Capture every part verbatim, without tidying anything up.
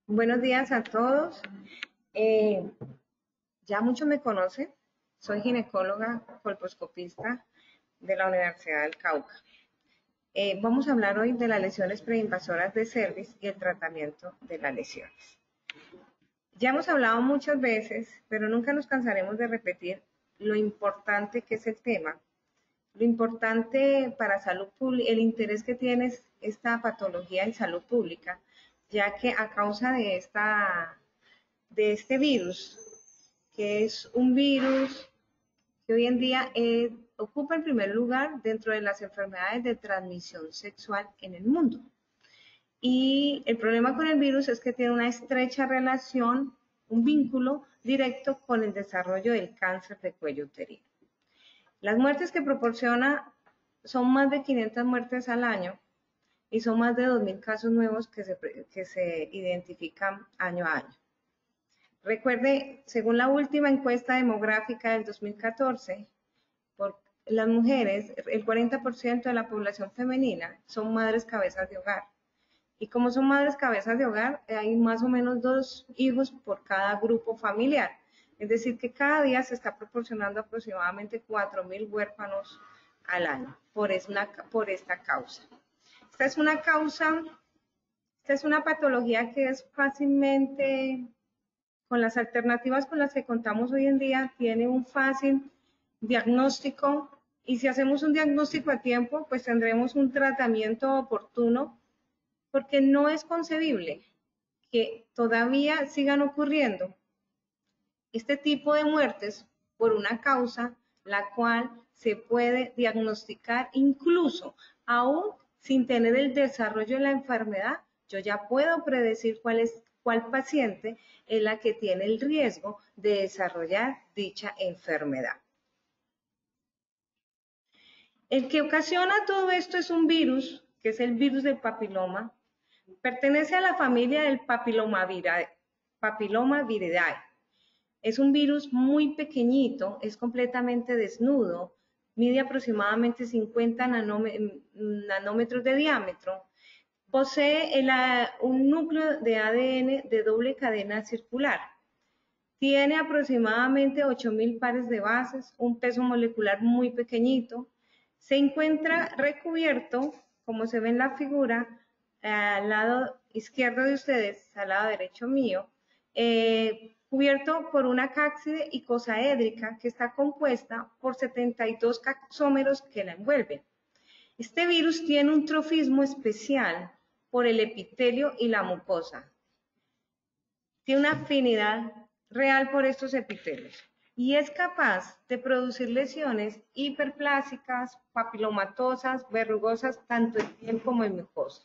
Buenos días a todos. Eh, ya muchos me conocen. Soy ginecóloga colposcopista de la Universidad del Cauca. Eh, vamos a hablar hoy de las lesiones preinvasoras de cervix y el tratamiento de las lesiones. Ya hemos hablado muchas veces, pero nunca nos cansaremos de repetir lo importante que es el tema, lo importante para salud pública, el interés que tiene esta patología en salud pública, ya que a causa de esta de este virus, que es un virus que hoy en día eh, ocupa el primer lugar dentro de las enfermedades de transmisión sexual en el mundo. Y el problema con el virus es que tiene una estrecha relación, un vínculo directo con el desarrollo del cáncer de cuello uterino. Las muertes que proporciona son más de quinientas muertes al año y son más de dos mil casos nuevos que se, que se identifican año a año. Recuerde, según la última encuesta demográfica del dos mil catorce, por las mujeres, el cuarenta por ciento de la población femenina son madres cabezas de hogar. Y como son madres cabezas de hogar, hay más o menos dos hijos por cada grupo familiar. Es decir, que cada día se está proporcionando aproximadamente cuatro mil huérfanos al año por, una, por esta causa. Esta es una causa, esta es una patología que es fácilmente, con las alternativas con las que contamos hoy en día, tiene un fácil diagnóstico y si hacemos un diagnóstico a tiempo, pues tendremos un tratamiento oportuno, porque no es concebible que todavía sigan ocurriendo este tipo de muertes por una causa la cual se puede diagnosticar incluso aún sin tener el desarrollo de la enfermedad. Yo ya puedo predecir cuál es cuál paciente es la que tiene el riesgo de desarrollar dicha enfermedad. El que ocasiona todo esto es un virus, que es el virus del papiloma. Pertenece a la familia del papilomaviridae. Papilomaviridae. Es un virus muy pequeñito, es completamente desnudo, mide aproximadamente cincuenta nanómetros de diámetro. Posee el, un núcleo de A D N de doble cadena circular. Tiene aproximadamente ocho mil pares de bases, un peso molecular muy pequeñito. Se encuentra recubierto, como se ve en la figura, al lado izquierdo de ustedes, al lado derecho mío, eh, cubierto por una cápside icosaédrica que está compuesta por setenta y dos capsómeros que la envuelven. Este virus tiene un trofismo especial por el epitelio y la mucosa. Tiene una afinidad real por estos epitelios y es capaz de producir lesiones hiperplásicas, papilomatosas, verrugosas, tanto en piel como en mucosa.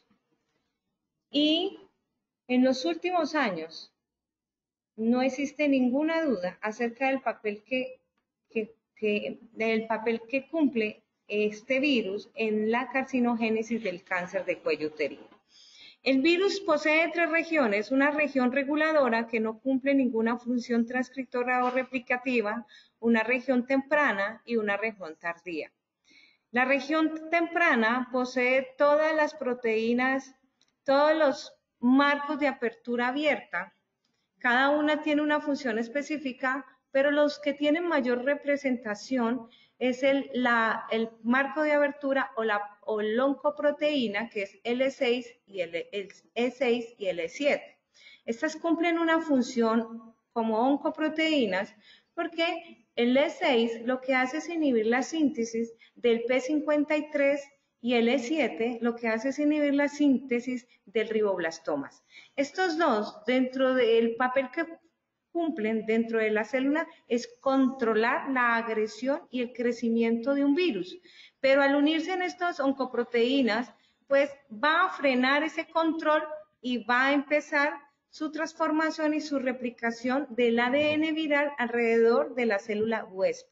Y en los últimos años no existe ninguna duda acerca del papel que, que, que, del papel que cumple este virus en la carcinogénesis del cáncer de cuello uterino. El virus posee tres regiones, una región reguladora que no cumple ninguna función transcriptora o replicativa, una región temprana y una región tardía. La región temprana posee todas las proteínas, todos los marcos de apertura abierta. Cada una tiene una función específica, pero los que tienen mayor representación es el, la, el marco de abertura o la o oncoproteína, que es L seis y el, el E seis y el E siete. Estas cumplen una función como oncoproteínas porque el E seis lo que hace es inhibir la síntesis del P cincuenta y tres y el E siete lo que hace es inhibir la síntesis del riboblastomas. Estos dos, dentro del papel que cumplen dentro de la célula, es controlar la agresión y el crecimiento de un virus. Pero al unirse en estas oncoproteínas, pues va a frenar ese control y va a empezar su transformación y su replicación del A D N viral alrededor de la célula huésped.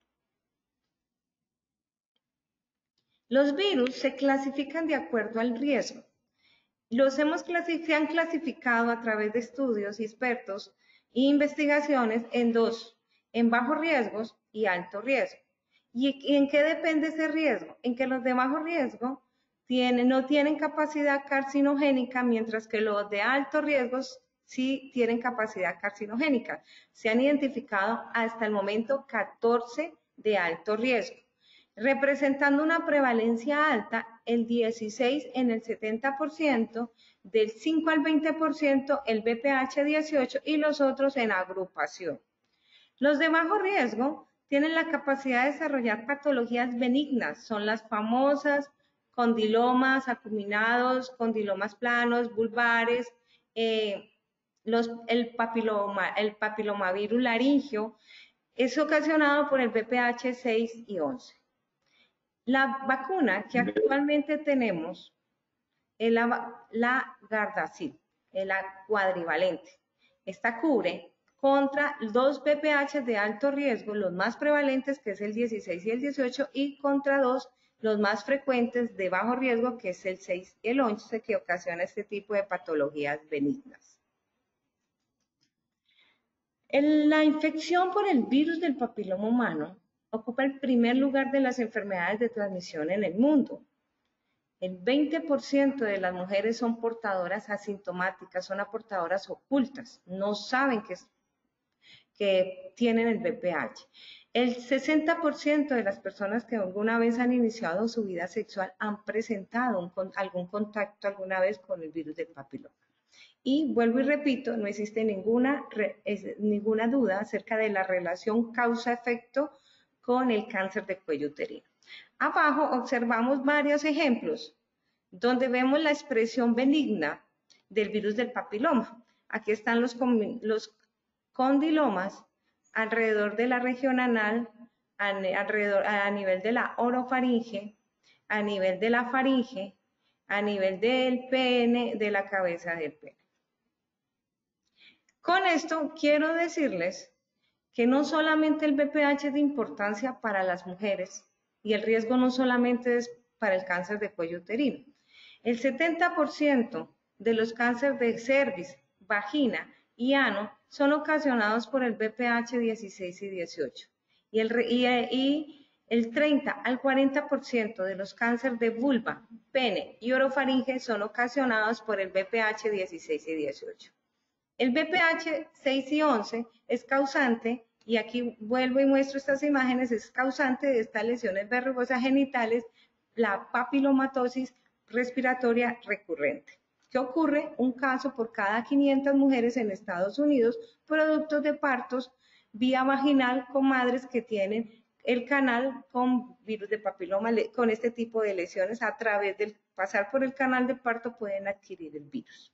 Los virus se clasifican de acuerdo al riesgo. Los hemos se han clasificado a través de estudios y expertos e investigaciones en dos, en bajos riesgos y alto riesgo. ¿Y en qué depende ese riesgo? En que los de bajo riesgo tienen, no tienen capacidad carcinogénica, mientras que los de alto riesgo sí tienen capacidad carcinogénica. Se han identificado hasta el momento catorce de alto riesgo, representando una prevalencia alta, el dieciséis en el setenta por ciento, del cinco al veinte por ciento el B P H dieciocho y los otros en agrupación. Los de bajo riesgo tienen la capacidad de desarrollar patologías benignas, son las famosas condilomas acuminados, condilomas planos, vulvares, eh, los, el, papiloma, el papilomavirus laringio, es ocasionado por el B P H seis y once. La vacuna que actualmente tenemos es la, la Gardasil, es la cuadrivalente. Esta cubre contra dos B P H de alto riesgo, los más prevalentes, que es el dieciséis y el dieciocho, y contra dos, los más frecuentes de bajo riesgo, que es el seis y el once, que ocasiona este tipo de patologías benignas. En la infección por el virus del papiloma humano ocupa el primer lugar de las enfermedades de transmisión en el mundo. El veinte por ciento de las mujeres son portadoras asintomáticas, son portadoras ocultas, no saben que, que tienen el B P H. El sesenta por ciento de las personas que alguna vez han iniciado su vida sexual han presentado un, algún contacto alguna vez con el virus del papiloma. Y vuelvo y repito, no existe ninguna, ninguna duda acerca de la relación causa-efecto con el cáncer de cuello uterino. Abajo observamos varios ejemplos donde vemos la expresión benigna del virus del papiloma. Aquí están los, los condilomas alrededor de la región anal, alrededor, a nivel de la orofaringe, a nivel de la faringe, a nivel del pene, de la cabeza del pene. Con esto quiero decirles que no solamente el B P H es de importancia para las mujeres y el riesgo no solamente es para el cáncer de cuello uterino. El setenta por ciento de los cánceres de cervix, vagina y ano son ocasionados por el B P H dieciséis y dieciocho. Y el, y, y el treinta al cuarenta por ciento de los cánceres de vulva, pene y orofaringe son ocasionados por el B P H dieciséis y dieciocho. El B P H seis y once es causante, y aquí vuelvo y muestro estas imágenes, es causante de estas lesiones verrugosas genitales, la papilomatosis respiratoria recurrente. ¿Qué ocurre? Un caso por cada quinientas mujeres en Estados Unidos, producto de partos vía vaginal con madres que tienen el canal con virus de papiloma, con este tipo de lesiones, a través del pasar por el canal de parto pueden adquirir el virus.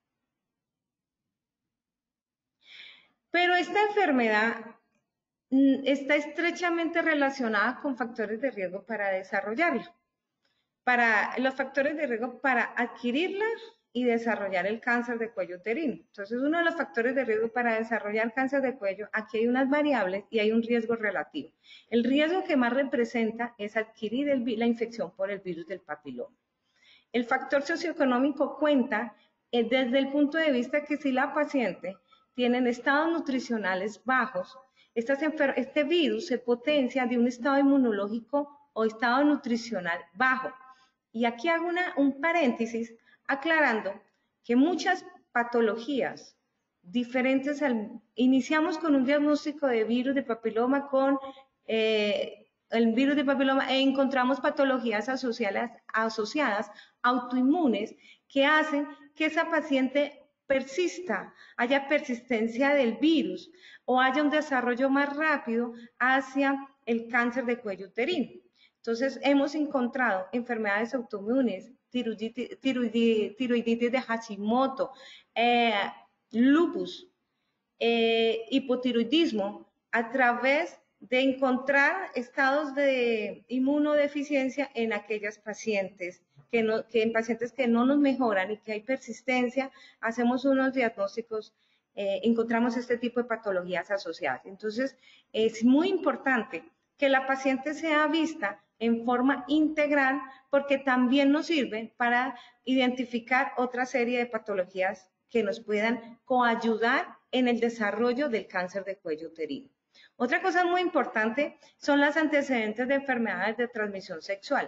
Pero esta enfermedad está estrechamente relacionada con factores de riesgo para desarrollarla. Para los factores de riesgo para adquirirla y desarrollar el cáncer de cuello uterino. Entonces, uno de los factores de riesgo para desarrollar cáncer de cuello, aquí hay unas variables y hay un riesgo relativo. El riesgo que más representa es adquirir el, la infección por el virus del papiloma. El factor socioeconómico cuenta eh, desde el punto de vista que si la paciente tiene estados nutricionales bajos, estas este virus se potencia de un estado inmunológico o estado nutricional bajo. Y aquí hago una, un paréntesis aclarando que muchas patologías diferentes, al, iniciamos con un diagnóstico de virus de papiloma con eh, el virus de papiloma e encontramos patologías asociadas, asociadas autoinmunes que hacen que esa paciente persista, haya persistencia del virus o haya un desarrollo más rápido hacia el cáncer de cuello uterino. Entonces, hemos encontrado enfermedades autoinmunes, tiroiditis, tiroiditis, tiroiditis de Hashimoto, eh, lupus, eh, hipotiroidismo, a través de encontrar estados de inmunodeficiencia en aquellas pacientes, que, no, que en pacientes que no nos mejoran y que hay persistencia, hacemos unos diagnósticos, eh, encontramos este tipo de patologías asociadas. Entonces, es muy importante que la paciente sea vista en forma integral, porque también nos sirve para identificar otra serie de patologías que nos puedan coayudar en el desarrollo del cáncer de cuello uterino. Otra cosa muy importante son los antecedentes de enfermedades de transmisión sexual.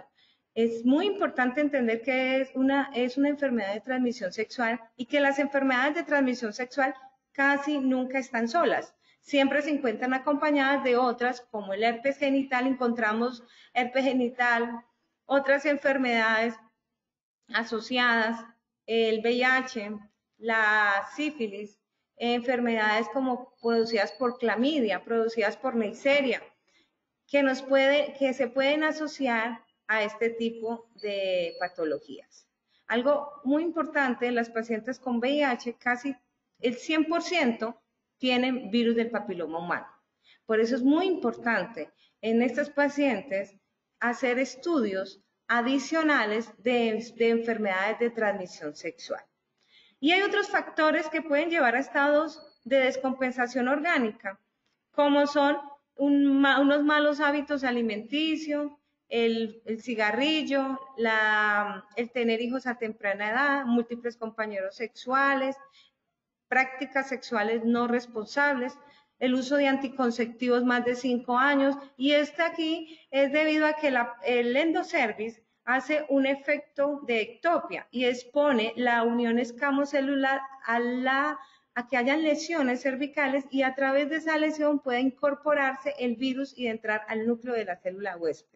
Es muy importante entender que es una, es una enfermedad de transmisión sexual y que las enfermedades de transmisión sexual casi nunca están solas. Siempre se encuentran acompañadas de otras, como el herpes genital, encontramos herpes genital, otras enfermedades asociadas, el V I H, la sífilis, enfermedades como producidas por clamidia, producidas por Neisseria, que, nos puede, que se pueden asociar a este tipo de patologías. Algo muy importante, las pacientes con V I H, casi el cien por ciento tienen virus del papiloma humano. Por eso es muy importante en estos pacientes hacer estudios adicionales de, de enfermedades de transmisión sexual. Y hay otros factores que pueden llevar a estados de descompensación orgánica, como son un, unos malos hábitos alimenticios, el, el cigarrillo, la, el tener hijos a temprana edad, múltiples compañeros sexuales, prácticas sexuales no responsables, el uso de anticonceptivos más de cinco años, y este aquí es debido a que la, el endocervix hace un efecto de ectopia y expone la unión escamocelular a, la, a que hayan lesiones cervicales, y a través de esa lesión puede incorporarse el virus y entrar al núcleo de la célula huésped.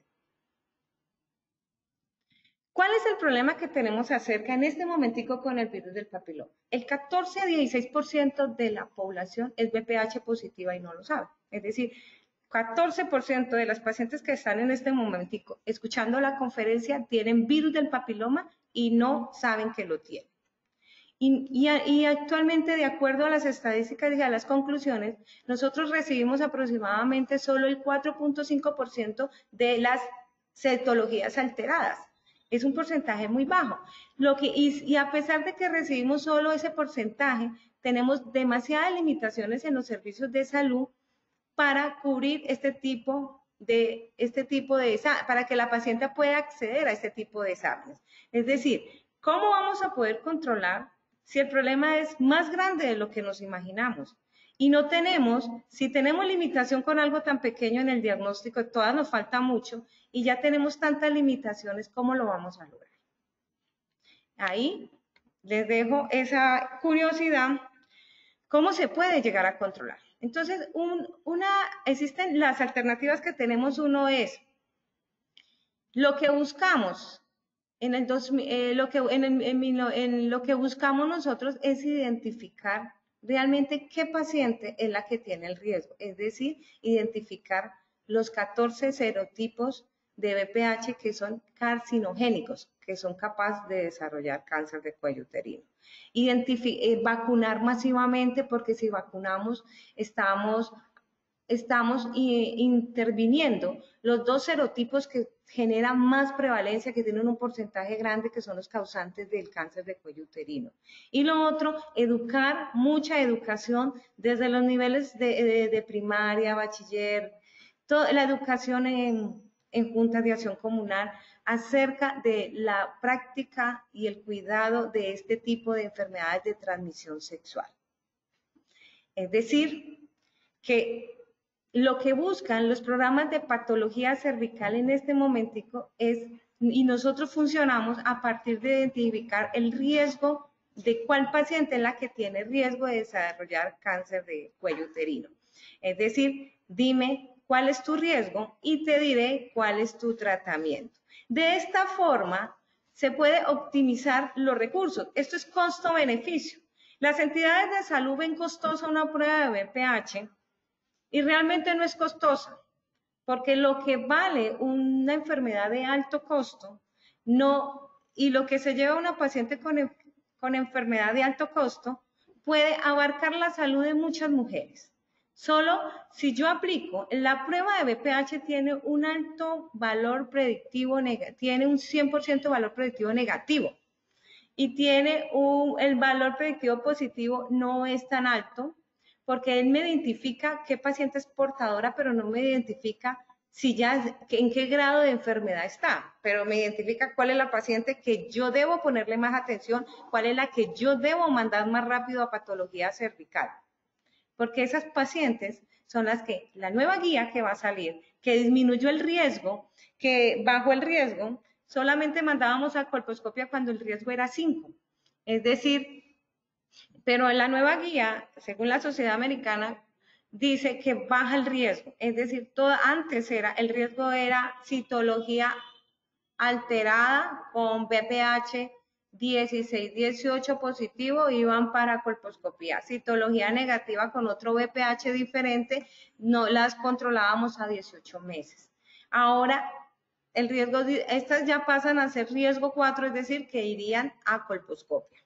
¿Cuál es el problema que tenemos acerca en este momentico con el virus del papiloma? El catorce a dieciséis por ciento de la población es V P H positiva y no lo sabe. Es decir, catorce por ciento de las pacientes que están en este momentico escuchando la conferencia tienen virus del papiloma y no saben que lo tienen. Y, y, y actualmente, de acuerdo a las estadísticas y a las conclusiones, nosotros recibimos aproximadamente solo el cuatro punto cinco por ciento de las citologías alteradas. Es un porcentaje muy bajo. Lo que, y, y a pesar de que recibimos solo ese porcentaje, tenemos demasiadas limitaciones en los servicios de salud para cubrir este tipo de, este tipo de para que la paciente pueda acceder a este tipo de exámenes. Es decir, ¿cómo vamos a poder controlar si el problema es más grande de lo que nos imaginamos? Y no tenemos, si tenemos limitación con algo tan pequeño en el diagnóstico, todavía nos falta mucho, y ya tenemos tantas limitaciones, ¿cómo lo vamos a lograr? Ahí les dejo esa curiosidad, ¿cómo se puede llegar a controlar? Entonces, un, una, existen las alternativas que tenemos. Uno es, lo que buscamos, en, el dos, eh, lo, que, en, el, en, en lo que buscamos nosotros es identificar realmente qué paciente es la que tiene el riesgo, es decir, identificar los catorce serotipos de V P H que son carcinogénicos, que son capaces de desarrollar cáncer de cuello uterino. Identific eh, vacunar masivamente, porque si vacunamos estamos, estamos interviniendo los dos serotipos que generan más prevalencia, que tienen un porcentaje grande, que son los causantes del cáncer de cuello uterino. Y lo otro, educar, mucha educación desde los niveles de, de, de primaria, bachiller, toda la educación en, en juntas de acción comunal acerca de la práctica y el cuidado de este tipo de enfermedades de transmisión sexual. Es decir, que lo que buscan los programas de patología cervical en este momentico es, y nosotros funcionamos a partir de identificar el riesgo de cuál paciente es la que tiene riesgo de desarrollar cáncer de cuello uterino. Es decir, dime cuál es tu riesgo y te diré cuál es tu tratamiento. De esta forma se puede optimizar los recursos. Esto es costo-beneficio. Las entidades de salud ven costosa una prueba de V P H y realmente no es costosa, porque lo que vale una enfermedad de alto costo no, y lo que se lleva a una paciente con, con enfermedad de alto costo puede abarcar la salud de muchas mujeres. Solo si yo aplico, la prueba de V P H tiene un alto valor predictivo, tiene un cien por ciento valor predictivo negativo, y tiene un, el valor predictivo positivo no es tan alto, porque él me identifica qué paciente es portadora, pero no me identifica si ya, en qué grado de enfermedad está, pero me identifica cuál es la paciente que yo debo ponerle más atención, cuál es la que yo debo mandar más rápido a patología cervical. Porque esas pacientes son las que, la nueva guía que va a salir, que disminuyó el riesgo, que bajó el riesgo, solamente mandábamos a colposcopia cuando el riesgo era cinco. Es decir, pero en la nueva guía, según la Sociedad Americana, dice que baja el riesgo. Es decir, todo, antes era, el riesgo era citología alterada con B P H dieciséis dieciocho positivo, iban para colposcopía. Citología negativa con otro B P H diferente, no las controlábamos a dieciocho meses. Ahora, el riesgo, estas ya pasan a ser riesgo cuatro, es decir, que irían a colposcopia.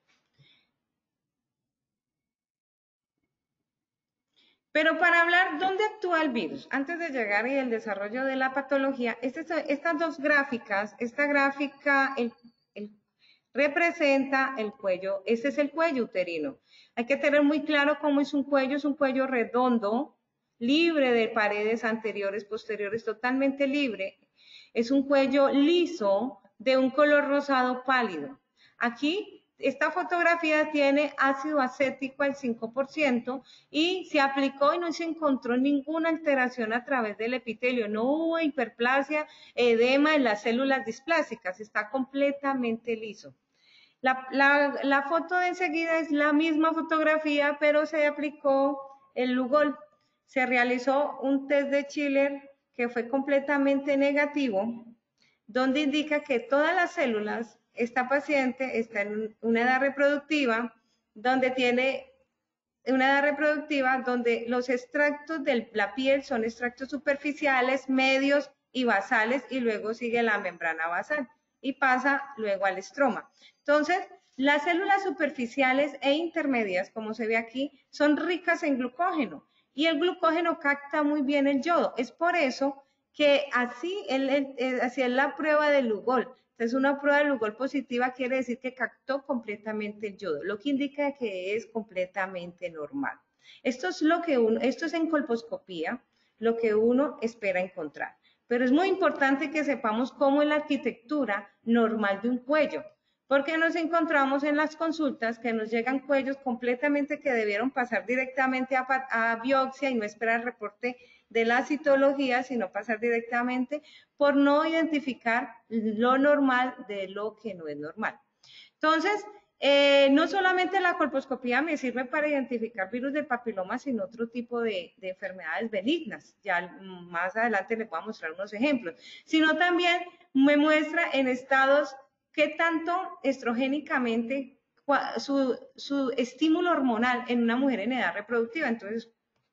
Pero para hablar dónde actúa el virus, antes de llegar y el desarrollo de la patología, este, estas dos gráficas, esta gráfica el, el, representa el cuello, este es el cuello uterino. Hay que tener muy claro cómo es un cuello, es un cuello redondo, libre de paredes anteriores, posteriores, totalmente libre. Es un cuello liso de un color rosado pálido. Aquí esta fotografía tiene ácido acético al cinco por ciento y se aplicó y no se encontró ninguna alteración a través del epitelio. No hubo hiperplasia, edema en las células displásicas, está completamente liso. La, la, la foto de enseguida es la misma fotografía, pero se aplicó el Lugol. Se realizó un test de Schiller que fue completamente negativo, donde indica que todas las células, esta paciente está en una edad reproductiva, donde tiene una edad reproductiva donde los extractos de la piel son extractos superficiales, medios y basales, y luego sigue la membrana basal y pasa luego al estroma. Entonces, las células superficiales e intermedias, como se ve aquí, son ricas en glucógeno y el glucógeno capta muy bien el yodo. Es por eso que así, él, él, así es la prueba de Lugol. Entonces, una prueba de Lugol positiva quiere decir que captó completamente el yodo, lo que indica que es completamente normal. Esto es lo que uno, esto es en colposcopía, lo que uno espera encontrar. Pero es muy importante que sepamos cómo es la arquitectura normal de un cuello, porque nos encontramos en las consultas que nos llegan cuellos completamente que debieron pasar directamente a, a biopsia y no esperar el reporte de la citología, sino pasar directamente por no identificar lo normal de lo que no es normal. Entonces, eh, no solamente la colposcopía me sirve para identificar virus del papiloma, sino otro tipo de, de enfermedades benignas. Ya más adelante les voy a mostrar unos ejemplos. Sino también me muestra en estados qué tanto estrogénicamente su, su estímulo hormonal en una mujer en edad reproductiva. Entonces,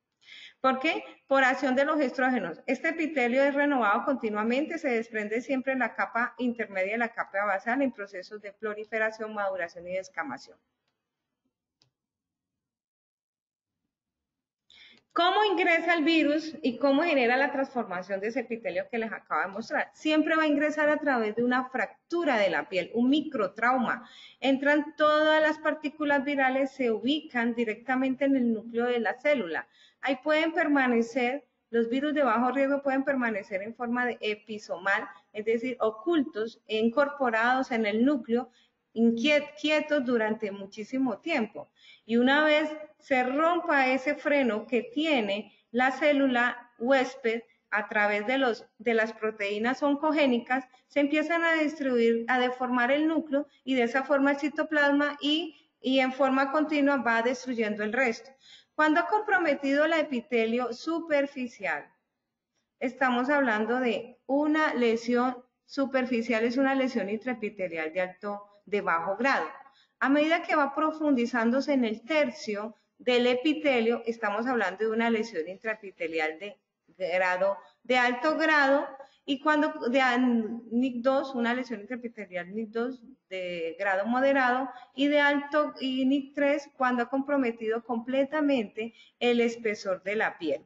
¿por qué? Por acción de los estrógenos. Este epitelio es renovado continuamente, se desprende siempre en la capa intermedia y la capa basal en procesos de proliferación, maduración y descamación. ¿Cómo ingresa el virus y cómo genera la transformación de ese epitelio que les acabo de mostrar? Siempre va a ingresar a través de una fractura de la piel, un microtrauma. Entran todas las partículas virales, se ubican directamente en el núcleo de la célula. Ahí pueden permanecer, los virus de bajo riesgo pueden permanecer en forma de episomal, es decir, ocultos, incorporados en el núcleo, inquietos durante muchísimo tiempo. Y una vez se rompa ese freno que tiene la célula huésped a través de, los, de las proteínas oncogénicas, se empiezan a distribuir, a deformar el núcleo y de esa forma el citoplasma y, y en forma continua va destruyendo el resto. Cuando ha comprometido la epitelio superficial, estamos hablando de una lesión superficial, es una lesión intraepitelial de alto, de bajo grado. A medida que va profundizándose en el tercio del epitelio, estamos hablando de una lesión intraepitelial de grado, de alto grado, y cuando de N I C dos, una lesión intraepitelial N I C dos de grado moderado, y de alto y N I C tres cuando ha comprometido completamente el espesor de la piel.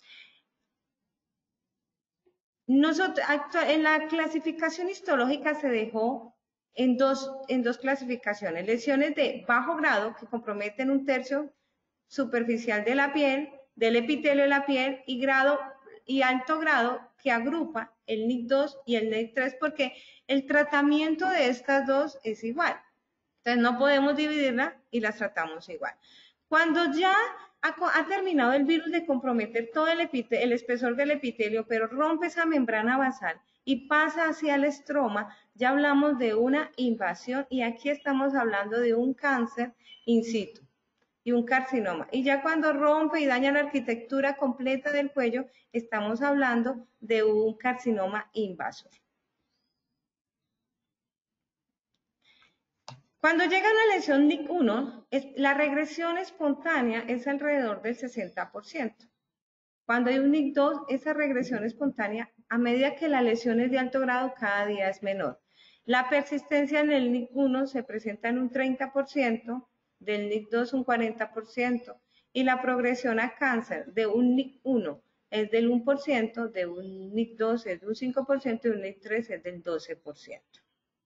Nosotros, en la clasificación histológica se dejó en dos, en dos clasificaciones, lesiones de bajo grado que comprometen un tercio superficial de la piel, del epitelio de la piel, y grado y alto grado que agrupa el N I C dos y el N I C tres porque el tratamiento de estas dos es igual. Entonces no podemos dividirla y las tratamos igual. Cuando ya ha, ha terminado el virus de comprometer todo el, epitelio, el espesor del epitelio, pero rompe esa membrana basal y pasa hacia el estroma, ya hablamos de una invasión y aquí estamos hablando de un cáncer in situ y un carcinoma. Y ya cuando rompe y daña la arquitectura completa del cuello, estamos hablando de un carcinoma invasor. Cuando llega una lesión N I C uno, la regresión espontánea es alrededor del sesenta por ciento. Cuando hay un N I C dos, esa regresión espontánea, a medida que la lesión es de alto grado, cada día es menor. La persistencia en el N I C uno se presenta en un treinta por ciento, del N I C dos un cuarenta por ciento, y la progresión a cáncer de un N I C uno es del uno por ciento, de un N I C dos es del un cinco por ciento y un N I C tres es del doce por ciento.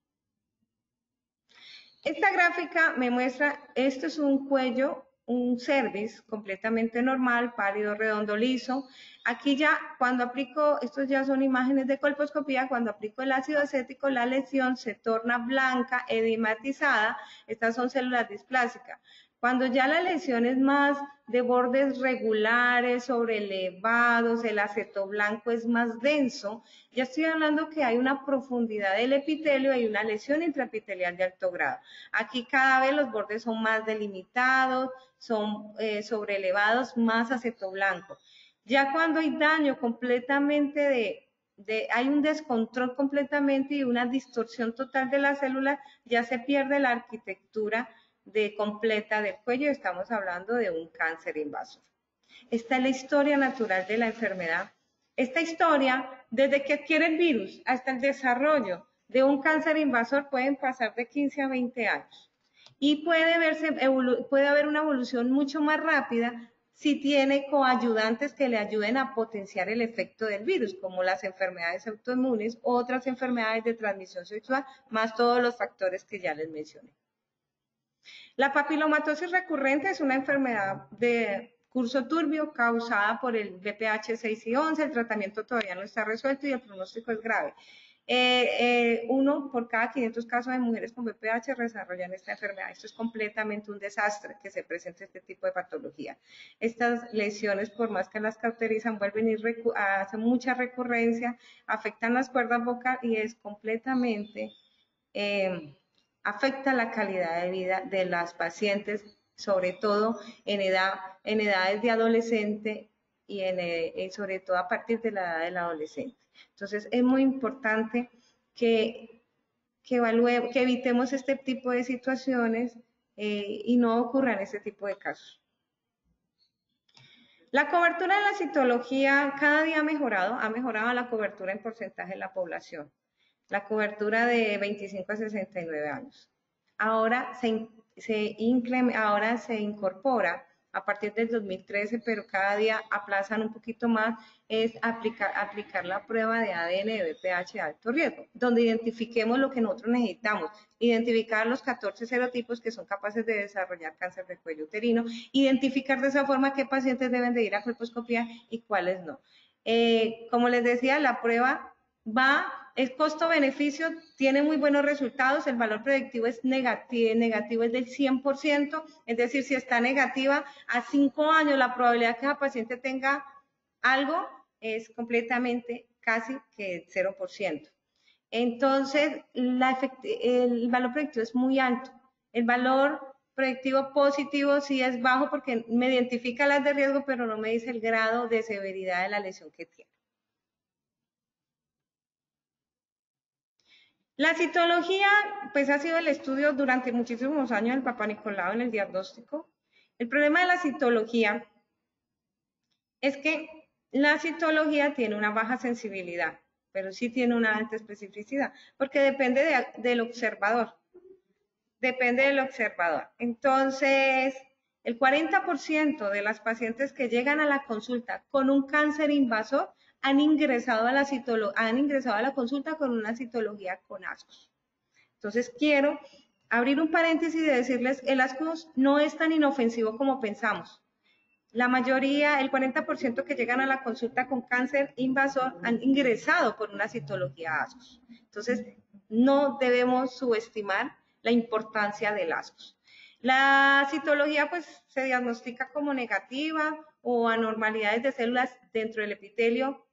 Esta gráfica me muestra, esto es un cuello, un cervix completamente normal, pálido, redondo, liso. Aquí ya, cuando aplico, estos ya son imágenes de colposcopía, cuando aplico el ácido acético, la lesión se torna blanca, edematizada. Estas son células displásicas. Cuando ya la lesión es más de bordes regulares, sobrelevados, el aceto blanco es más denso, ya estoy hablando que hay una profundidad del epitelio, hay una lesión intraepitelial de alto grado. Aquí cada vez los bordes son más delimitados, son eh, sobrelevados, más aceto blanco. Ya cuando hay daño completamente de, de, hay un descontrol completamente y una distorsión total de las células, ya se pierde la arquitectura de completa del cuello, estamos hablando de un cáncer invasor. Esta es la historia natural de la enfermedad. Esta historia, desde que adquiere el virus hasta el desarrollo de un cáncer invasor, pueden pasar de quince a veinte años. Y puede, verse, puede haber una evolución mucho más rápida si tiene coayudantes que le ayuden a potenciar el efecto del virus, como las enfermedades autoinmunes, otras enfermedades de transmisión sexual, más todos los factores que ya les mencioné. La papilomatosis recurrente es una enfermedad de curso turbio causada por el V P H seis y once, el tratamiento todavía no está resuelto y el pronóstico es grave. Eh, eh, uno por cada quinientos casos de mujeres con V P H desarrollan esta enfermedad. Esto es completamente un desastre que se presente este tipo de patología. Estas lesiones, por más que las cauterizan, vuelven a ir hacen mucha recurrencia, afectan las cuerdas vocales y es completamente... Eh, afecta la calidad de vida de las pacientes, sobre todo en, edad, en edades de adolescente y en, eh, sobre todo a partir de la edad del adolescente. Entonces, es muy importante que, que, evalue, que evitemos este tipo de situaciones eh, y no ocurran este tipo de casos. La cobertura de la citología cada día ha mejorado, ha mejorado la cobertura en porcentaje de la población. La cobertura de veinticinco a sesenta y nueve años. Ahora se, se, ahora se incorpora a partir del dos mil trece, pero cada día aplazan un poquito más, es aplicar, aplicar la prueba de A D N de V P H de alto riesgo, donde identifiquemos lo que nosotros necesitamos, identificar los catorce serotipos que son capaces de desarrollar cáncer de cuello uterino, identificar de esa forma qué pacientes deben de ir a colposcopía y cuáles no. Eh, como les decía, la prueba va, el costo-beneficio tiene muy buenos resultados, el valor predictivo es negativo, negativo es del cien por ciento, es decir, si está negativa, a cinco años la probabilidad que la paciente tenga algo es completamente casi que cero por ciento. Entonces, la el valor predictivo es muy alto. El valor predictivo positivo sí es bajo porque me identifica las de riesgo, pero no me dice el grado de severidad de la lesión que tiene. La citología, pues ha sido el estudio durante muchísimos años del Papa Nicolau en el diagnóstico. El problema de la citología es que la citología tiene una baja sensibilidad, pero sí tiene una alta especificidad, porque depende de, del observador. Depende del observador. Entonces, el cuarenta por ciento de las pacientes que llegan a la consulta con un cáncer invasor han ingresado a la citolo han ingresado a la consulta con una citología con ascos. Entonces, quiero abrir un paréntesis y decirles, el ascos no es tan inofensivo como pensamos. La mayoría, el cuarenta por ciento que llegan a la consulta con cáncer invasor han ingresado por una citología ascos. Entonces, no debemos subestimar la importancia del ascos. La citología pues se diagnostica como negativa o anormalidades de células dentro del epitelio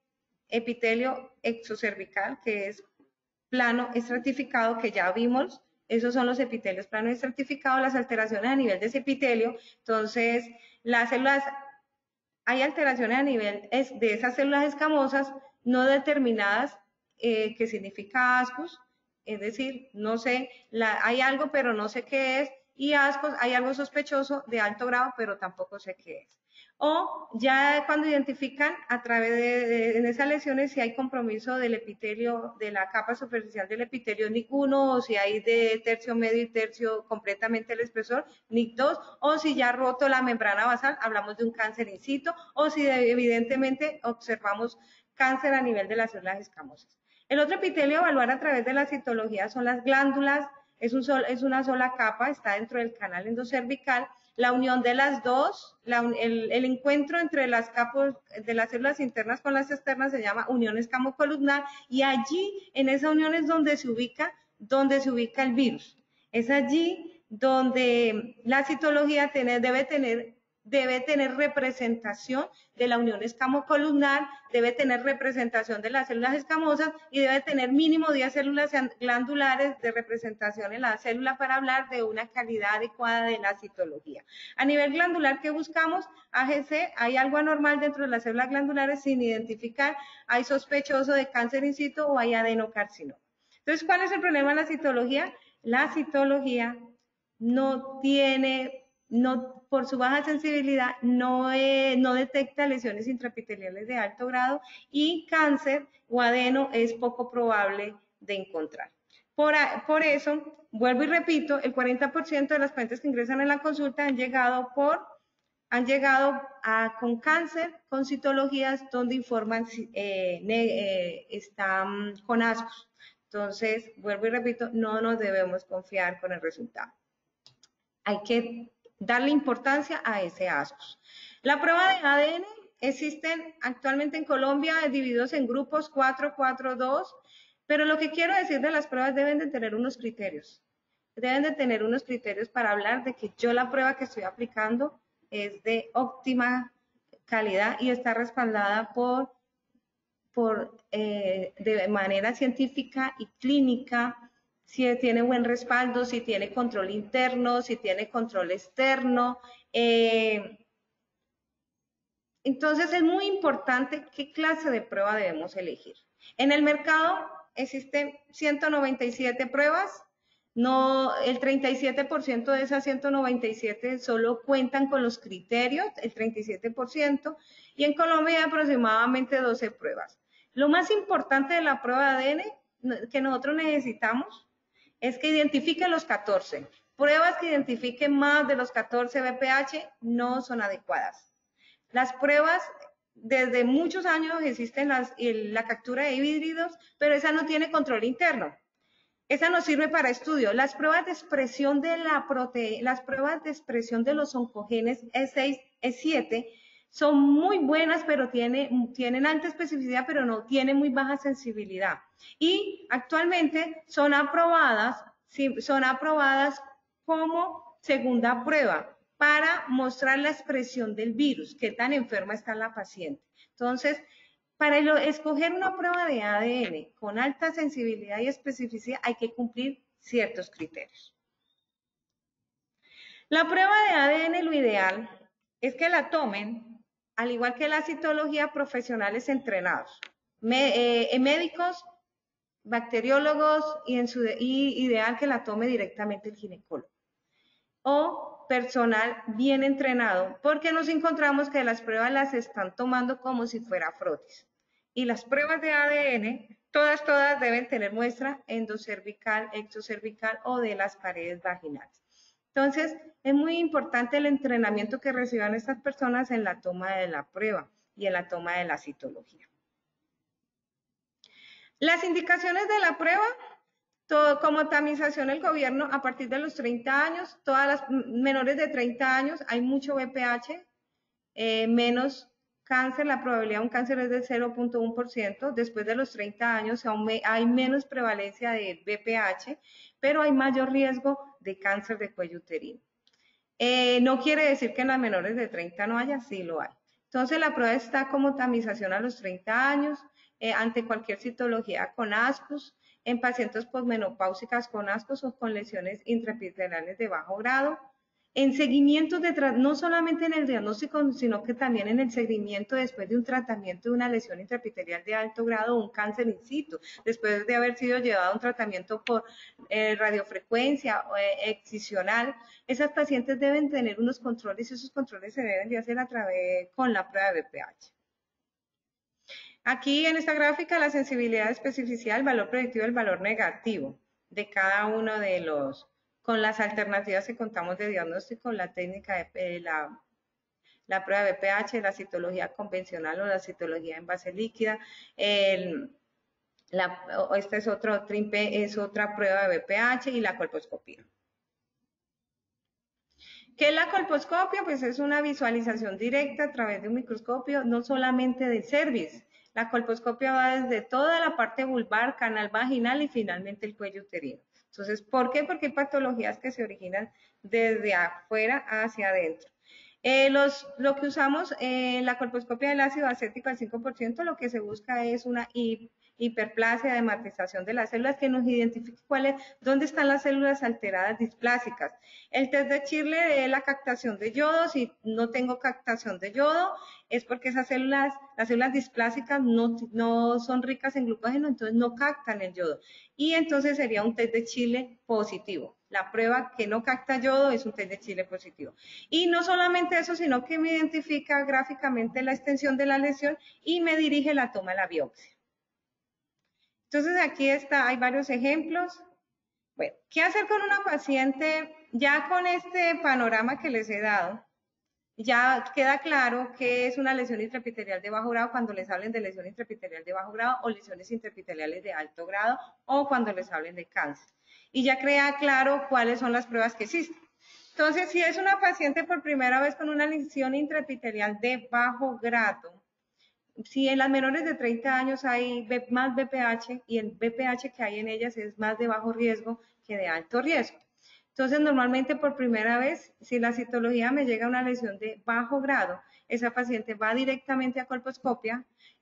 epitelio exocervical, que es plano estratificado, que ya vimos. Esos son los epitelios plano estratificados, las alteraciones a nivel de ese epitelio. Entonces, las células, hay alteraciones a nivel de esas células escamosas no determinadas, eh, que significa ascus, es decir, no sé, la, hay algo pero no sé qué es, y ascos, hay algo sospechoso de alto grado pero tampoco sé qué es. O ya cuando identifican a través de, de en esas lesiones si hay compromiso del epitelio, de la capa superficial del epitelio N I C uno, o si hay de tercio medio y tercio completamente el espesor, N I C dos, o si ya ha roto la membrana basal, hablamos de un cáncer in situ, o si de, evidentemente observamos cáncer a nivel de las células escamosas. El otro epitelio a evaluar a través de la citología son las glándulas, es, un sol, es una sola capa, está dentro del canal endocervical. La unión de las dos, la, el, el encuentro entre las capas de las células internas con las externas se llama unión escamocolumnar, y allí, en esa unión es donde se ubica, donde se ubica el virus. Es allí donde la citología tiene, debe tener debe tener representación de la unión escamocolumnar, debe tener representación de las células escamosas y debe tener mínimo diez células glandulares de representación en la célula para hablar de una calidad adecuada de la citología. A nivel glandular, ¿qué buscamos? A G C, hay algo anormal dentro de las células glandulares sin identificar, hay sospechoso de cáncer in situ o hay adenocarcinoma. Entonces, ¿cuál es el problema de la citología? La citología no tiene, no por su baja sensibilidad, no, eh, no detecta lesiones intraepiteliales de alto grado, y cáncer o adeno es poco probable de encontrar. Por, por eso, vuelvo y repito, el cuarenta por ciento de las pacientes que ingresan en la consulta han llegado, por, han llegado a, con cáncer, con citologías donde informan eh, eh, están con ascos. Entonces, vuelvo y repito, no nos debemos confiar con el resultado. Hay que darle importancia a ese ascus. La prueba de A D N, existen actualmente en Colombia divididos en grupos cuatro, cuatro, dos, pero lo que quiero decir de las pruebas, deben de tener unos criterios. Deben de tener unos criterios para hablar de que yo la prueba que estoy aplicando es de óptima calidad y está respaldada por, por eh, de manera científica y clínica, si tiene buen respaldo, si tiene control interno, si tiene control externo. Eh, entonces es muy importante qué clase de prueba debemos elegir. En el mercado existen ciento noventa y siete pruebas, no, el treinta y siete por ciento de esas ciento noventa y siete solo cuentan con los criterios, el treinta y siete por ciento, y en Colombia hay aproximadamente doce pruebas. Lo más importante de la prueba de A D N que nosotros necesitamos es que identifique los catorce. Pruebas que identifiquen más de los catorce B P H no son adecuadas. Las pruebas, desde muchos años existen las, la captura de híbridos, pero esa no tiene control interno. Esa no sirve para estudio. Las pruebas de expresión de la prote, las pruebas de expresión de los oncogenes E seis, E siete son muy buenas, pero tiene, tienen alta especificidad, pero no tienen muy baja sensibilidad. Y actualmente son aprobadas, son aprobadas como segunda prueba para mostrar la expresión del virus, qué tan enferma está la paciente. Entonces, para escoger una prueba de A D N con alta sensibilidad y especificidad hay que cumplir ciertos criterios. La prueba de A D N, lo ideal es que la tomen, al igual que la citología, profesionales entrenados, me, eh, médicos, bacteriólogos, y, en su, y ideal que la tome directamente el ginecólogo. O personal bien entrenado, porque nos encontramos que las pruebas las están tomando como si fuera frotis. Y las pruebas de A D N, todas, todas deben tener muestra endocervical, exocervical o de las paredes vaginales. Entonces, es muy importante el entrenamiento que reciban estas personas en la toma de la prueba y en la toma de la citología. Las indicaciones de la prueba, todo, como tamización el gobierno, a partir de los treinta años, todas las menores de treinta años, hay mucho B P H, eh, menos cáncer, la probabilidad de un cáncer es del cero punto uno por ciento, después de los treinta años hay menos prevalencia de B P H, pero hay mayor riesgo de cáncer de cuello uterino. Eh, no quiere decir que en las menores de treinta no haya, sí lo hay. Entonces la prueba está como tamización a los treinta años, eh, ante cualquier citología con ascus, en pacientes posmenopáusicas con ascus o con lesiones intraepiteliales de bajo grado, en seguimiento de, no solamente en el diagnóstico, sino que también en el seguimiento después de un tratamiento de una lesión intraepitelial de alto grado o un cáncer in situ, después de haber sido llevado a un tratamiento por eh, radiofrecuencia o eh, excisional, esas pacientes deben tener unos controles y esos controles se deben de hacer a través con la prueba de B P H. Aquí en esta gráfica la sensibilidad, especificidad, el valor predictivo y el valor negativo de cada uno de los, con las alternativas que contamos de diagnóstico, la técnica de eh, la, la prueba de B P H, la citología convencional o la citología en base líquida, el, la, esta es, otro, es otra prueba de B P H y la colposcopía. ¿Qué es la colposcopia? Pues es una visualización directa a través de un microscopio, no solamente del cervix. La colposcopia va desde toda la parte vulvar, canal vaginal y finalmente el cuello uterino. Entonces, ¿por qué? Porque hay patologías que se originan desde afuera hacia adentro. Eh, los, lo que usamos en eh, la colposcopia del ácido acético al cinco por ciento, lo que se busca es una hiperplasia de matización de las células que nos identifique cuál es, dónde están las células alteradas displásicas. El test de Shirley es la captación de yodo. Si no tengo captación de yodo, es porque esas células, las células displásicas no, no son ricas en glucógeno, entonces no captan el yodo. Y entonces sería un test de Shirley positivo. La prueba que no capta yodo es un test de Shirley positivo. Y no solamente eso, sino que me identifica gráficamente la extensión de la lesión y me dirige la toma de la biopsia. Entonces aquí está, hay varios ejemplos. Bueno, ¿qué hacer con una paciente? Ya con este panorama que les he dado, ya queda claro que es una lesión intraepitelial de bajo grado cuando les hablen de lesión intraepitelial de bajo grado o lesiones intraepiteliales de alto grado o cuando les hablen de cáncer. Y ya queda claro cuáles son las pruebas que existen. Entonces, si es una paciente por primera vez con una lesión intraepitelial de bajo grado, si en las menores de treinta años hay más B P H y el B P H que hay en ellas es más de bajo riesgo que de alto riesgo. Entonces, normalmente por primera vez, si la citología me llega a una lesión de bajo grado, esa paciente va directamente a colposcopia,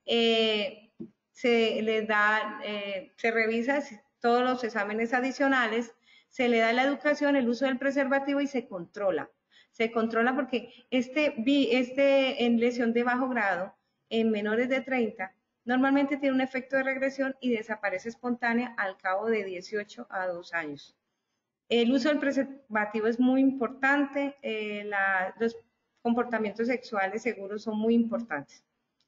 eh, se le da, eh, se revisa todos los exámenes adicionales, se le da la educación, el uso del preservativo y se controla. Se controla porque este, este en lesión de bajo grado, en menores de treinta, normalmente tiene un efecto de regresión y desaparece espontánea al cabo de dieciocho a dos años. El uso del preservativo es muy importante, eh, la, los comportamientos sexuales seguros son muy importantes.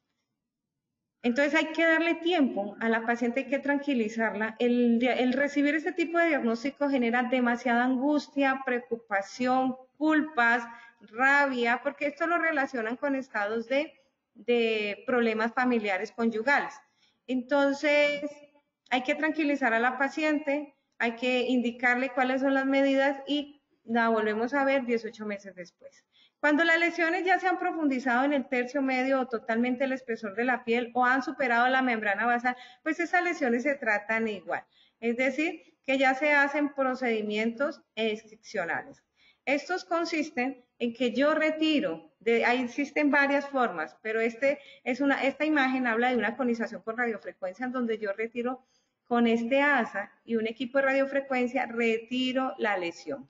Entonces hay que darle tiempo a la paciente, hay que tranquilizarla. El, el recibir este tipo de diagnóstico genera demasiada angustia, preocupación, culpas, rabia, porque esto lo relacionan con estados de, de problemas familiares conyugales. Entonces hay que tranquilizar a la paciente, hay que indicarle cuáles son las medidas y la volvemos a ver dieciocho meses después. Cuando las lesiones ya se han profundizado en el tercio medio o totalmente el espesor de la piel o han superado la membrana basal, pues esas lesiones se tratan igual. Es decir, que ya se hacen procedimientos excepcionales. Estos consisten en que yo retiro, de, ahí existen varias formas, pero este es una, esta imagen habla de una conización por radiofrecuencia en donde yo retiro con este asa y un equipo de radiofrecuencia, retiro la lesión.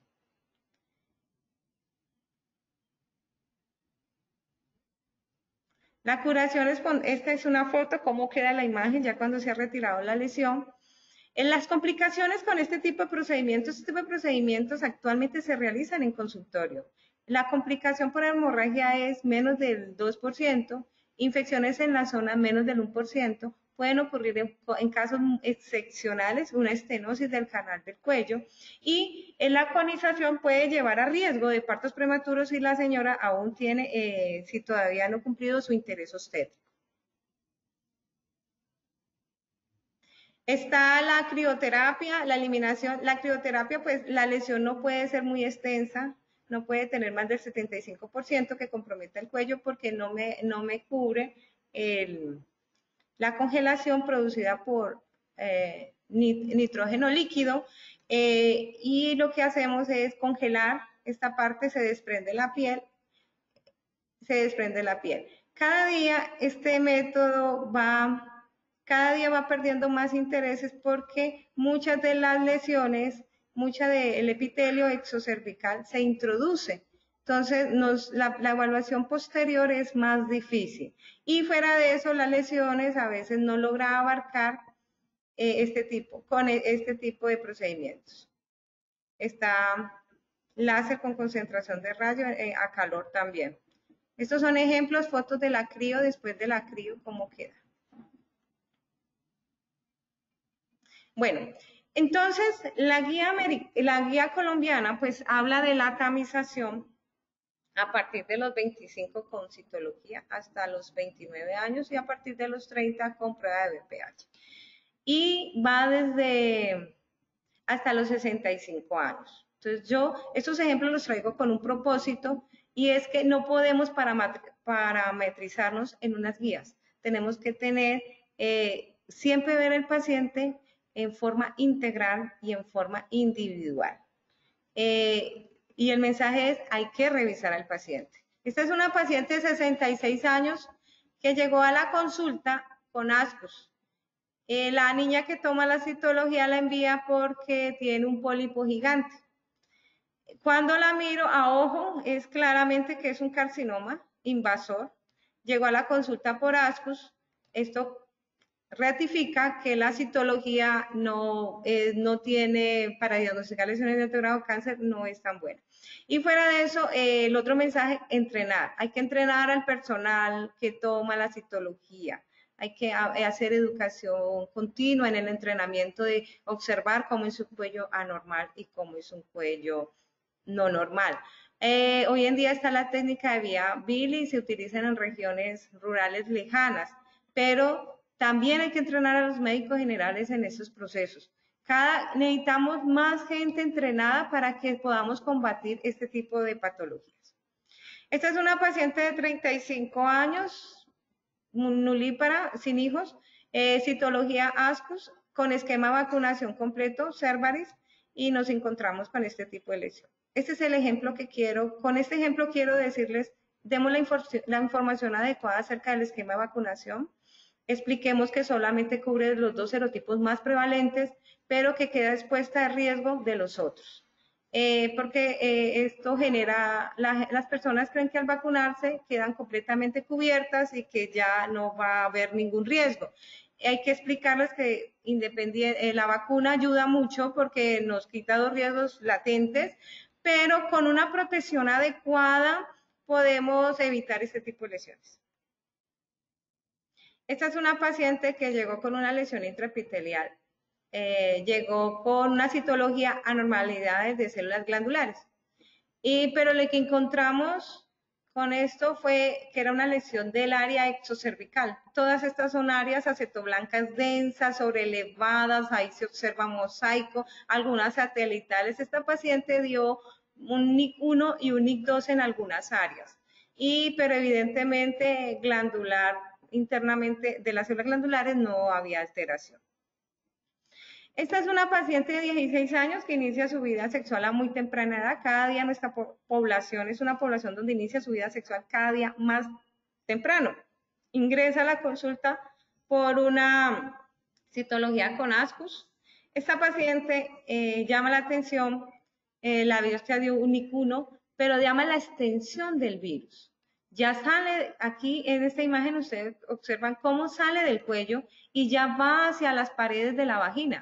La curación es, esta es una foto, cómo queda la imagen ya cuando se ha retirado la lesión. En las complicaciones con este tipo de procedimientos, este tipo de procedimientos actualmente se realizan en consultorio. La complicación por hemorragia es menos del dos por ciento, infecciones en la zona menos del uno por ciento, pueden ocurrir en, en casos excepcionales una estenosis del canal del cuello y la conización puede llevar a riesgo de partos prematuros si la señora aún tiene, eh, si todavía no ha cumplido su interés obstétrico. Está la crioterapia, la eliminación. La crioterapia, pues la lesión no puede ser muy extensa, no puede tener más del setenta y cinco por ciento que comprometa el cuello porque no me, no me cubre el, la congelación producida por eh, nitrógeno líquido. Eh, y lo que hacemos es congelar esta parte, se desprende la piel, se desprende la piel. Cada día este método va cada día va perdiendo más intereses porque muchas de las lesiones, mucha del epitelio exocervical se introduce. Entonces, nos, la, la evaluación posterior es más difícil. Y fuera de eso, las lesiones a veces no logran abarcar eh, este tipo, con este tipo de procedimientos. Está láser con concentración de radio eh, a calor también. Estos son ejemplos, fotos de la crío, después de la crío, cómo queda. Bueno, entonces la guía, la guía colombiana pues habla de la tamización a partir de los veinticinco con citología hasta los veintinueve años y a partir de los treinta con prueba de B P H. Y va desde hasta los sesenta y cinco años. Entonces yo estos ejemplos los traigo con un propósito y es que no podemos parametrizarnos en unas guías. Tenemos que tener, eh, siempre ver el paciente en forma integral y en forma individual. Eh, y el mensaje es, hay que revisar al paciente. Esta es una paciente de sesenta y seis años que llegó a la consulta con ascus. Eh, la niña que toma la citología la envía porque tiene un pólipo gigante. Cuando la miro a ojo, es claramente que es un carcinoma invasor. Llegó a la consulta por ascus. Esto ratifica que la citología no, eh, no tiene, para diagnosticar lesiones de alto grado de cáncer, no es tan buena. Y fuera de eso, eh, el otro mensaje, entrenar. Hay que entrenar al personal que toma la citología. Hay que hacer educación continua en el entrenamiento de observar cómo es un cuello anormal y cómo es un cuello no normal. Eh, hoy en día está la técnica de vía Billy y se utiliza en regiones rurales lejanas, pero también hay que entrenar a los médicos generales en estos procesos. Cada, necesitamos más gente entrenada para que podamos combatir este tipo de patologías. Esta es una paciente de treinta y cinco años, nulípara, sin hijos, eh, citología ascus, con esquema de vacunación completo, Cervarix, y nos encontramos con este tipo de lesión. Este es el ejemplo que quiero, con este ejemplo quiero decirles, demos la, infor la información adecuada acerca del esquema de vacunación, expliquemos que solamente cubre los dos serotipos más prevalentes, pero que queda expuesta al riesgo de los otros. Eh, porque eh, esto genera, la, las personas creen que al vacunarse quedan completamente cubiertas y que ya no va a haber ningún riesgo. Hay que explicarles que independiente, eh, la vacuna ayuda mucho porque nos quita dos riesgos latentes, pero con una protección adecuada podemos evitar este tipo de lesiones. Esta es una paciente que llegó con una lesión intraepitelial. Eh, llegó con una citología anormalidades de células glandulares. Y, pero lo que encontramos con esto fue que era una lesión del área exocervical. Todas estas son áreas acetoblancas densas, sobreelevadas, ahí se observa mosaico, algunas satelitales. Esta paciente dio un N I C uno y un N I C dos en algunas áreas. Y, pero evidentemente glandular, internamente de las células glandulares no había alteración. Esta es una paciente de dieciséis años que inicia su vida sexual a muy temprana edad. Cada día nuestra población es una población donde inicia su vida sexual cada día más temprano. Ingresa a la consulta por una citología con ascus. Esta paciente eh, llama la atención, eh, la biopsia dio un N I C uno, pero llama la extensión del virus. Ya sale aquí en esta imagen, ustedes observan cómo sale del cuello y ya va hacia las paredes de la vagina.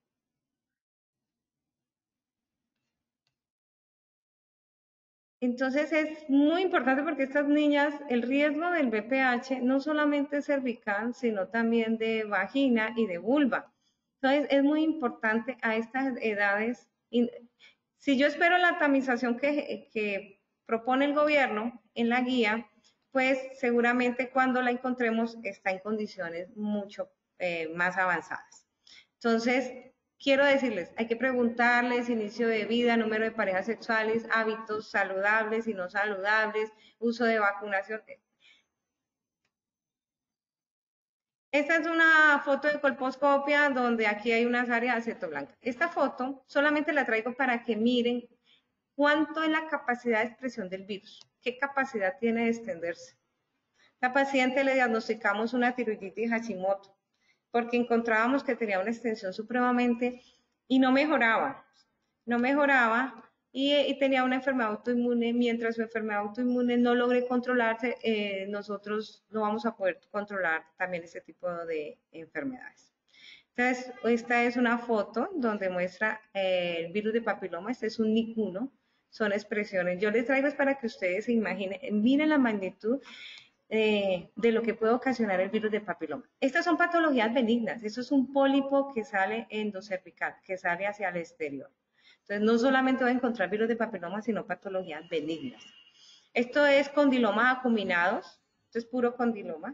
Entonces es muy importante porque estas niñas, el riesgo del B P H no solamente es cervical, sino también de vagina y de vulva. Entonces es muy importante a estas edades. Si yo espero la tamización que, que propone el gobierno en la guía, pues seguramente cuando la encontremos está en condiciones mucho eh, más avanzadas. Entonces, quiero decirles, hay que preguntarles inicio de vida, número de parejas sexuales, hábitos saludables y no saludables, uso de vacunación. Esta es una foto de colposcopia donde aquí hay unas áreas acetoblanca. Esta foto solamente la traigo para que miren cuánto es la capacidad de expresión del virus, qué capacidad tiene de extenderse. La paciente le diagnosticamos una tiroiditis Hashimoto, porque encontrábamos que tenía una extensión supremamente y no mejoraba, no mejoraba y, y tenía una enfermedad autoinmune. Mientras su enfermedad autoinmune no logre controlarse, eh, nosotros no vamos a poder controlar también ese tipo de enfermedades. Entonces, esta es una foto donde muestra eh, el virus de papiloma. Este es un N I C uno, son expresiones. Yo les traigo es para que ustedes se imaginen, miren la magnitud eh, de lo que puede ocasionar el virus de papiloma. Estas son patologías benignas. Eso es un pólipo que sale endocervical, que sale hacia el exterior. Entonces, no solamente va a encontrar virus de papiloma, sino patologías benignas. Esto es condilomas acuminados. Esto es puro condiloma.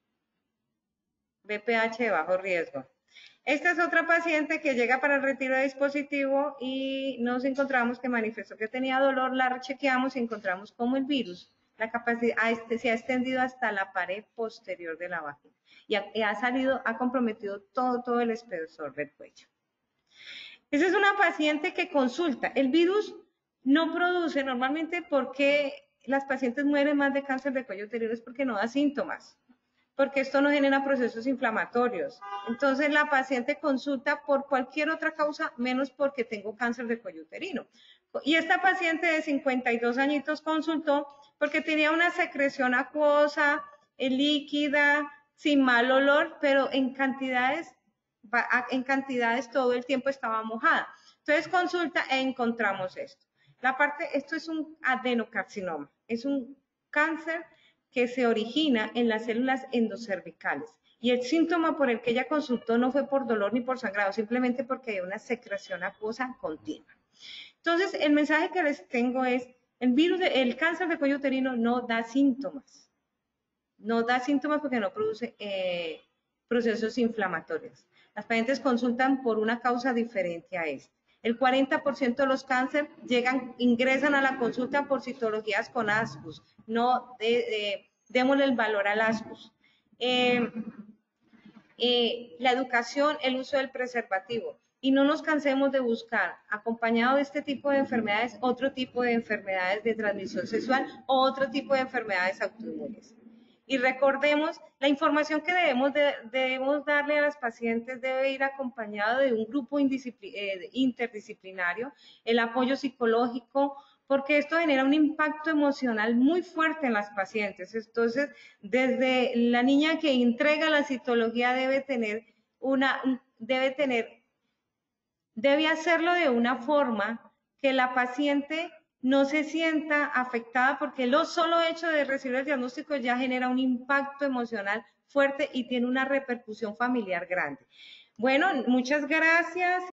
B P H de bajo riesgo. Esta es otra paciente que llega para el retiro de dispositivo y nos encontramos que manifestó que tenía dolor, la chequeamos y encontramos como el virus, la capacidad este, se ha extendido hasta la pared posterior de la vagina y ha, y ha salido, ha comprometido todo, todo el espesor del cuello. Esa es una paciente que consulta. El virus no produce, normalmente, porque las pacientes mueren más de cáncer de cuello uterino es porque no da síntomas, porque esto no genera procesos inflamatorios. Entonces la paciente consulta por cualquier otra causa, menos porque tengo cáncer de cuello uterino. Y esta paciente de cincuenta y dos añitos consultó porque tenía una secreción acuosa, líquida, sin mal olor, pero en cantidades, en cantidades todo el tiempo estaba mojada. Entonces consulta e encontramos esto. La parte, esto es un adenocarcinoma, es un cáncer que se origina en las células endocervicales. Y el síntoma por el que ella consultó no fue por dolor ni por sangrado, simplemente porque hay una secreción acuosa continua. Entonces, el mensaje que les tengo es, el virus, de, el cáncer de cuello uterino no da síntomas. No da síntomas porque no produce eh, procesos inflamatorios. Las pacientes consultan por una causa diferente a esta. El cuarenta por ciento de los cánceres llegan, ingresan a la consulta por citologías con ascus. No de, de, démosle el valor al ascus. Eh, eh, la educación, el uso del preservativo. Y no nos cansemos de buscar, acompañado de este tipo de enfermedades, otro tipo de enfermedades de transmisión sexual o otro tipo de enfermedades autoinmunes. Y recordemos, la información que debemos, de, debemos darle a las pacientes debe ir acompañado de un grupo eh, interdisciplinario, el apoyo psicológico, porque esto genera un impacto emocional muy fuerte en las pacientes. Entonces, desde la niña que entrega la citología debe tener una, debe tener, debe hacerlo de una forma que la paciente no se sienta afectada, porque lo solo hecho de recibir el diagnóstico ya genera un impacto emocional fuerte y tiene una repercusión familiar grande. Bueno, muchas gracias.